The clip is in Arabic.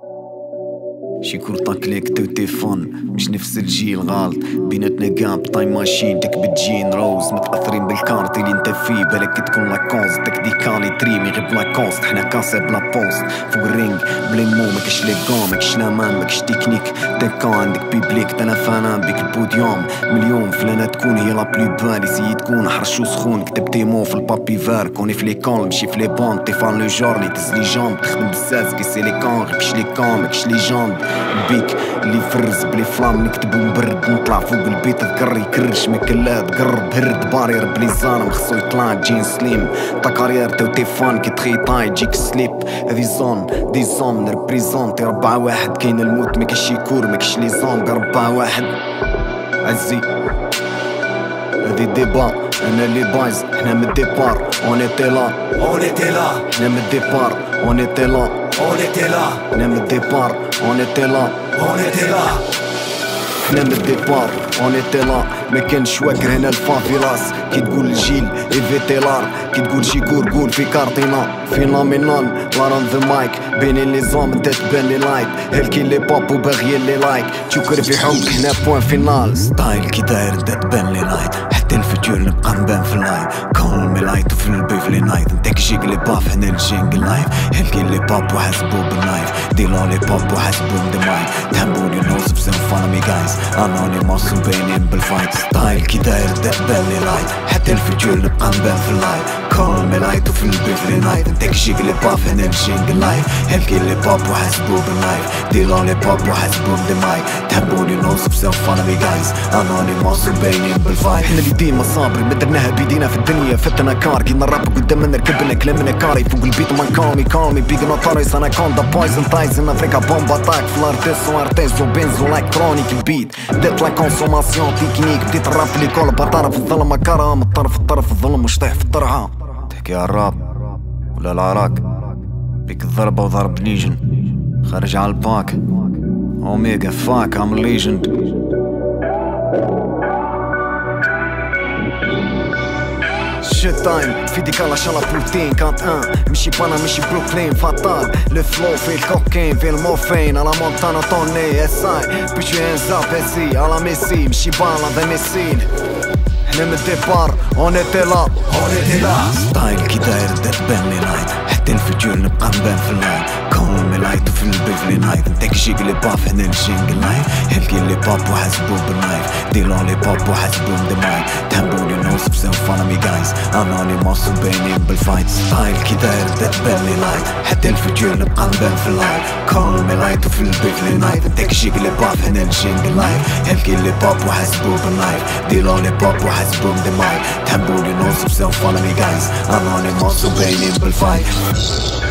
شي كورطا كليك تو تيفون مش نفس الجيل غلط بيناتنا كاب تايم ماشين داك بتجين روز متأثرين بالكارت اللي انت فيه بالك تكون لاكونز داك ديكالي تريمي غير بلاكونست حنا كاسي بلا بوست فوق الرينج بلي مو ماكش لي كون ماكش لامان ماكش تكنيك داكا عندك بيبليك تانا فانان بيك البوديوم مليون فلانا تكون هي لا بلو بال يسيي تكون حرشو سخون كتب تيمو في البابي فار كوني في لي كون ماشي في لي بون تيفان لو جورني تز لي جامب تخدم بزاز كيسي لي كون غير بش لي كون ماكش لي جامب بيك اللي فرز بلي فلام نكتب ونبرد نطلع فوق البيت تذكر يكرش مكلات قرب هرد بارير بلي زانم خصو يطلع جين سليم تا كارير تو تيفان كي تخيطاي يجيك سليب هذي زون دي زون نربريزونتي 4-1 كاين الموت ماكاش شي كور ماكش لي زون 4-1 عزي هذي ديبا انا لي بايز حنا من الديبار اون ايتي لا حنا من الديبار اون ايتي لا حنا من الديبار اون ايتي لا حنا من الديبار اون ايتي لا مكانش واكر هنا الفافيلاس كي تقول الجيل ايفيتيلار كي تقول شي قول في كارتينا فينومينال لارون ذا مايك بين لي زوم انت تبان لي لايت هلكي لي باب وباغيين لي لايك تشكر في حبك هنا بوان فينال ستايل كي داير انت تبان لي لايت حتى الفجور نبقى نبان في اللايف كول مي لايت وفي البيف لي نايت انتك جيك لي باف هنا الجينج لايف هلكي لي باب وحاسبو بالنايف ديلو لي باب وحاسبو بدمايك تهبوني نوصف زين فانا مي جايز انونيموس وبينين بالفايت ستايل كي داير انت تبان لي لايت حتى الفجور نبقى نبان في اللايف كول مي لايت وفي البيف لي نايت انتك جيك لي باف هنا الجينج لايف هلكي لي باب وحاسبو بالنايف ديلو لي باب وحاسبو بدمايك تهبوني نوصف زين فانا مي جايز انونيموس وبينين بالفايت احنا اللي ديما صابرين ما درناها بيدينا في الدنيا فتنا كار كينا نراب قدامنا ركبنا كلامنا كاري فوق البيت ما كالمي بيك نوتاريس انا كون دا بويزن تايزن افريكا بومبا تاك فلارتيسو ارتيزو بنزو الكترونيك البيت بدات لا كونسوماسيون تكنيك بديت الراب في ليكول بطرف الظلمه كرام الطرف الظلم مش طيح في الطرحه تحكي على الراب ولا العراق بيك الضربه وضرب ليجن خارج على الباك اوميجا فاك ام ليجند شيت تايم في ديكالا شالا بروتين كانت مشي بانا مشي بروكلين فاتال الفلو في الكوكين في المورفين على مونتانا طوني اس اي بيشو هانزاب اسي على ميسي مشي بالا ذا ميسين حنا من الديبار اون ايتي لا ستايل كي داير تبان لي لايت حتى الفجور نبقى نبان في اللايت كول مي لايت وفي البيف لي نايت انتك جيك لي باف هنا الجينج لايف هلكي لي باب وحاسبو بالنايف ديلو لي باب وحاسبو بدمايك تهبوني نوصف زين فانا مي جايز انونيموس وبينين بالفايت ستايل كي داير تبان لي لايت حتى الفجور نبقى نبان في اللايت كول مي لايت وفي البيف لي نايت انتك جيك لي باف هنا الجينج لايف هلكي لي باب وحاسبو بالنايف ديلو لي باب وحاسبو بدمايك تهبوني نوصف زين فانا مي جايز انونيموس وبينين بالفايت